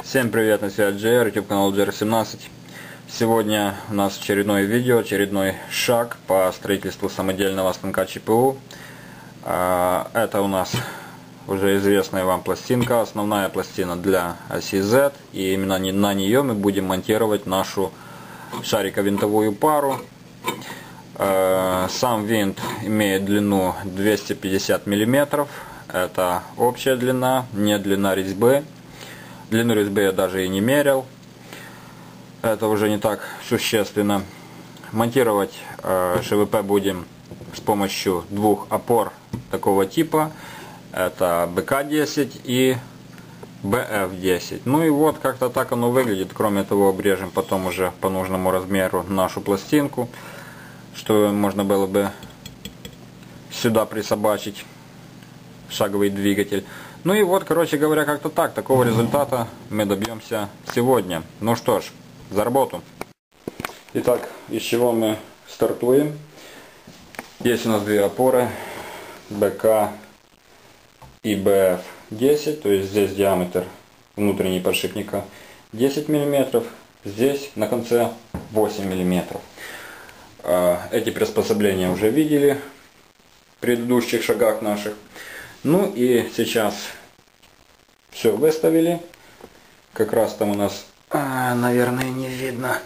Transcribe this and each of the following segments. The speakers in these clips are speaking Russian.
Всем привет, на связи GR, YouTube канал GR17. Сегодня у нас очередное видео, очередной шаг по строительству самодельного станка ЧПУ. Это у нас уже известная вам пластинка, основная пластина для оси Z. И именно на нее мы будем монтировать нашу шариковинтовую пару. Сам винт имеет длину 250 мм. Это общая длина, не длина резьбы. Длину резьбы я даже и не мерил. Это уже не так существенно. Монтировать ШВП будем с помощью двух опор такого типа. Это БК-10 и БФ-10. Ну и вот как-то так оно выглядит. Кроме того, обрежем потом уже по нужному размеру нашу пластинку, что можно было бы сюда присобачить шаговый двигатель. Ну и вот, короче говоря, как-то так. Такого результата мы добьемся сегодня. Ну что ж, за работу. Итак, из чего мы стартуем? Есть у нас две опоры, БК и БФ-10. То есть здесь диаметр внутренней подшипника 10 мм. Здесь на конце 8 мм. Эти приспособления уже видели в предыдущих шагах наших. Ну и сейчас все выставили. Как раз там у нас, наверное, не видно.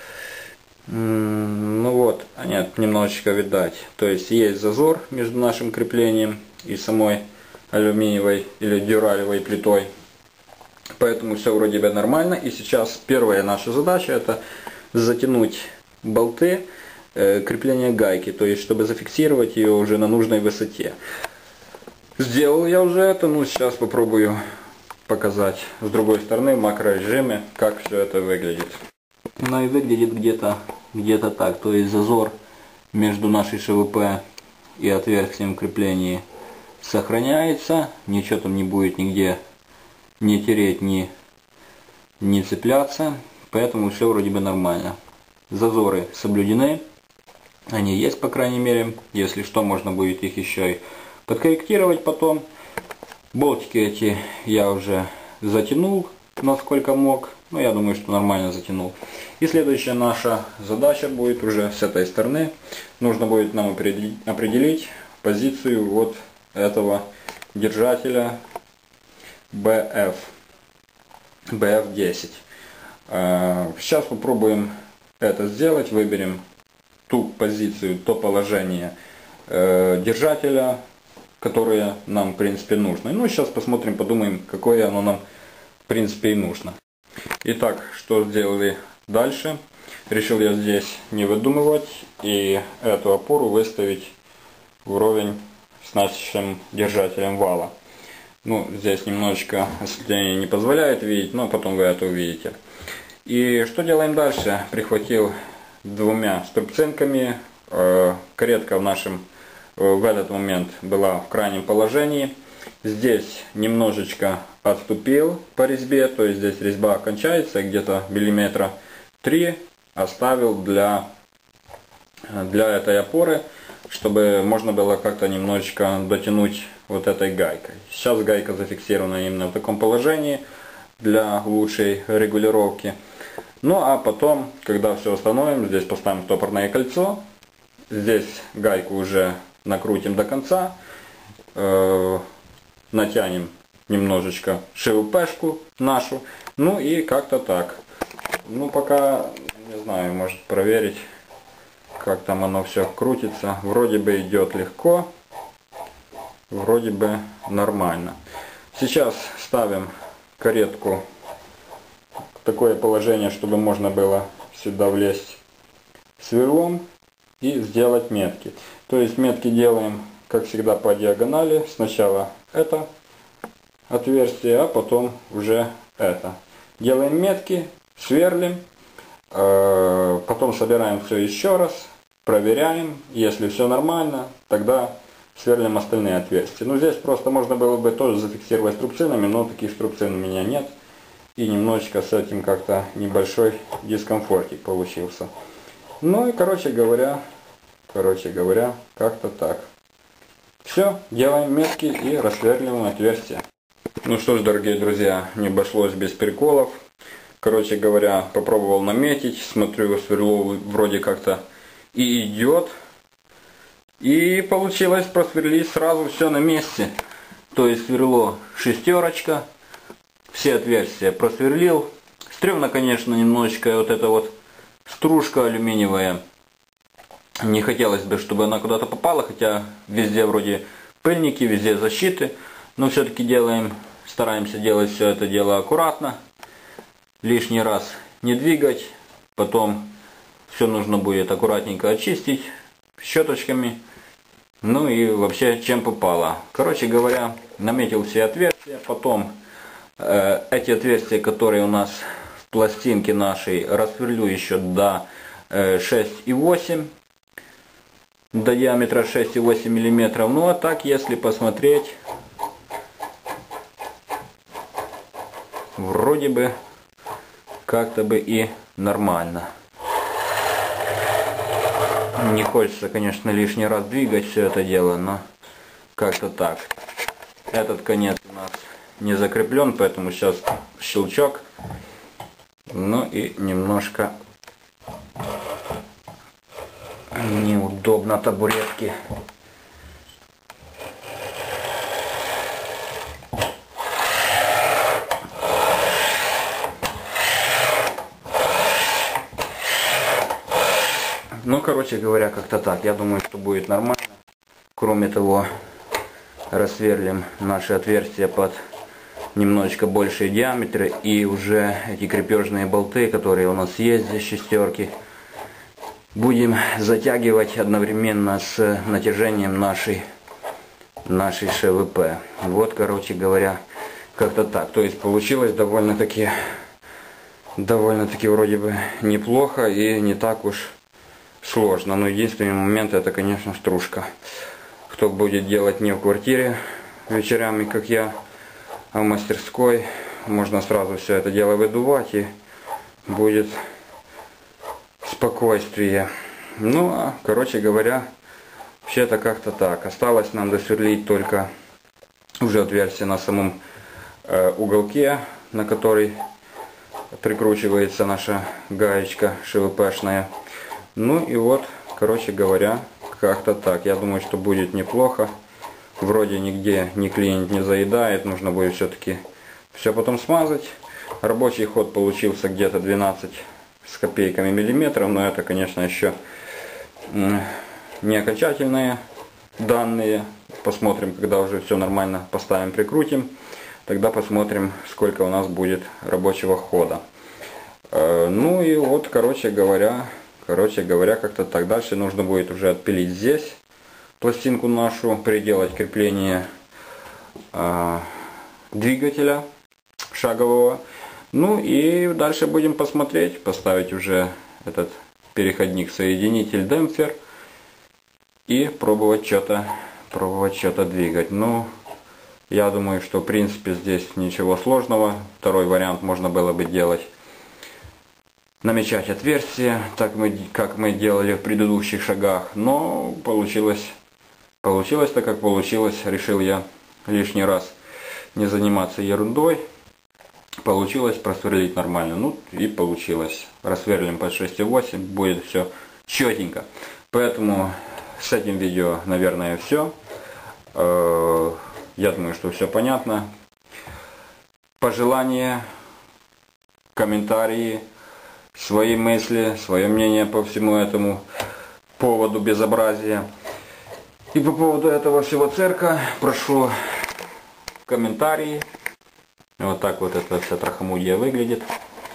Ну вот, нет, немножечко видать. То есть есть зазор между нашим креплением и самой алюминиевой или дюралевой плитой. Поэтому все вроде бы нормально. И сейчас первая наша задача — это затянуть болты крепления гайки. То есть чтобы зафиксировать ее уже на нужной высоте. Сделал я уже это, ну сейчас попробую показать с другой стороны в макрорежиме, как все это выглядит. Ну и выглядит где-то так, то есть зазор между нашей ШВП и отверстием крепления сохраняется, ничего там не будет нигде не тереть, не цепляться, поэтому все вроде бы нормально. Зазоры соблюдены, они есть, по крайней мере, если что, можно будет их еще и подкорректировать потом. Болтики эти я уже затянул насколько мог. Ну, я думаю, что нормально затянул. И следующая наша задача будет уже с этой стороны. Нужно будет нам определить позицию вот этого держателя BF-10. Сейчас попробуем это сделать. Выберем ту позицию, то положение держателя, которое нам в принципе нужно. Ну, сейчас посмотрим, подумаем, какое оно нам в принципе и нужно. Итак, что сделали дальше? Решил я здесь не выдумывать и эту опору выставить вровень с нашим держателем вала. Ну, здесь немножечко осветление не позволяет видеть, но потом вы это увидите. И что делаем дальше? Прихватил двумя струбцинками. Каретка в этот момент была в крайнем положении. Здесь немножечко отступил по резьбе, то есть здесь резьба кончается, где-то миллиметра 3 оставил для этой опоры, чтобы можно было как-то немножечко дотянуть вот этой гайкой. Сейчас гайка зафиксирована именно в таком положении для лучшей регулировки. Ну а потом, когда все установим, здесь поставим стопорное кольцо, здесь гайку уже накрутим до конца, натянем немножечко ШВПшку нашу, ну и как-то так. Ну пока, не знаю, может проверить, как там оно все крутится. Вроде бы идет легко, вроде бы нормально. Сейчас ставим каретку в такое положение, чтобы можно было сюда влезть сверлом и сделать метки. То есть метки делаем, как всегда, по диагонали. Сначала это отверстие, а потом уже это. Делаем метки, сверлим, потом собираем все еще раз, проверяем. Если все нормально, тогда сверлим остальные отверстия. Ну, здесь просто можно было бы тоже зафиксировать струбцинами, но таких струбцин у меня нет. И немножечко с этим как-то небольшой дискомфортик получился. Ну и короче говоря, как-то так. Все, делаем метки и рассверливаем отверстия. Ну что ж, дорогие друзья, не обошлось без приколов. Короче говоря, попробовал наметить, смотрю, сверло вроде как-то и идет. И получилось просверлить сразу все на месте. То есть сверло шестерочка, все отверстия просверлил. Стремно, конечно, немножечко вот эта вот стружка алюминиевая. Не хотелось бы, чтобы она куда-то попала, хотя везде вроде пыльники, везде защиты. Но все-таки стараемся делать все это дело аккуратно. Лишний раз не двигать. Потом все нужно будет аккуратненько очистить щеточками. Ну и вообще чем попало. Короче говоря, наметил все отверстия. Потом эти отверстия, которые у нас в пластинке нашей, рассверлю еще до 6,8. До диаметра 6,8 мм. Ну а так, если посмотреть, вроде бы как-то бы и нормально. Не хочется, конечно, лишний раз двигать все это дело, но как-то так. Этот конец у нас не закреплен, поэтому сейчас щелчок. Ну и немножко неудобно табуретки. Ну, короче говоря, как-то так. Я думаю, что будет нормально. Кроме того, рассверлим наши отверстия под немножечко большие диаметры. И уже эти крепежные болты, которые у нас есть здесь, шестерки, будем затягивать одновременно с натяжением нашей ШВП. Вот, короче говоря, как-то так. То есть получилось довольно-таки вроде бы неплохо и не так уж сложно. Но единственный момент — это, конечно, стружка. Кто будет делать не в квартире вечерами, как я, а в мастерской, можно сразу все это дело выдувать, и будет спокойствие. Ну, а, короче говоря, вообще-то как-то так. Осталось нам досверлить только уже отверстие на самом уголке, на который прикручивается наша гаечка ШВПшная. Ну и вот, короче говоря, как-то так. Я думаю, что будет неплохо. Вроде нигде ни клиент не заедает. Нужно будет все-таки все потом смазать. Рабочий ход получился где-то 12 с копейками миллиметров. Но это, конечно, еще не окончательные данные. Посмотрим, когда уже все нормально поставим, прикрутим. Тогда посмотрим, сколько у нас будет рабочего хода. Ну и вот, короче говоря, как-то так. Дальше нужно будет уже отпилить здесь пластинку нашу, приделать крепление двигателя шагового. Ну и дальше будем посмотреть, поставить уже этот переходник-соединитель демпфер и пробовать что-то двигать. Ну, я думаю, что в принципе здесь ничего сложного. Второй вариант можно было бы делать: намечать отверстия, как мы делали в предыдущих шагах. Но получилось так, как получилось. Решил я лишний раз не заниматься ерундой. Получилось просверлить нормально. Ну и получилось. Рассверлим под 6,8, будет все четенько. Поэтому с этим видео, наверное, все. Я думаю, что все понятно. Пожелания, комментарии, свои мысли, свое мнение по всему этому поводу безобразия. И по поводу этого всего цирка прошу комментарии. Вот так вот эта вся трахомудия выглядит.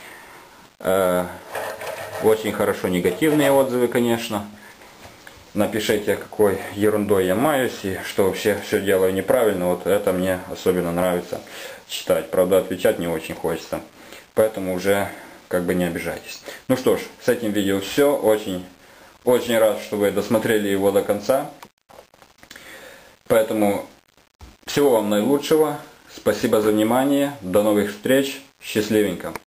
Очень хорошо негативные отзывы, конечно. Напишите, какой ерундой я маюсь и что вообще все делаю неправильно. Вот это мне особенно нравится читать. Правда, отвечать не очень хочется. Поэтому уже как бы не обижайтесь. Ну что ж, с этим видео все. Очень рад, что вы досмотрели его до конца. Поэтому всего вам наилучшего. Спасибо за внимание. До новых встреч. Счастливенько.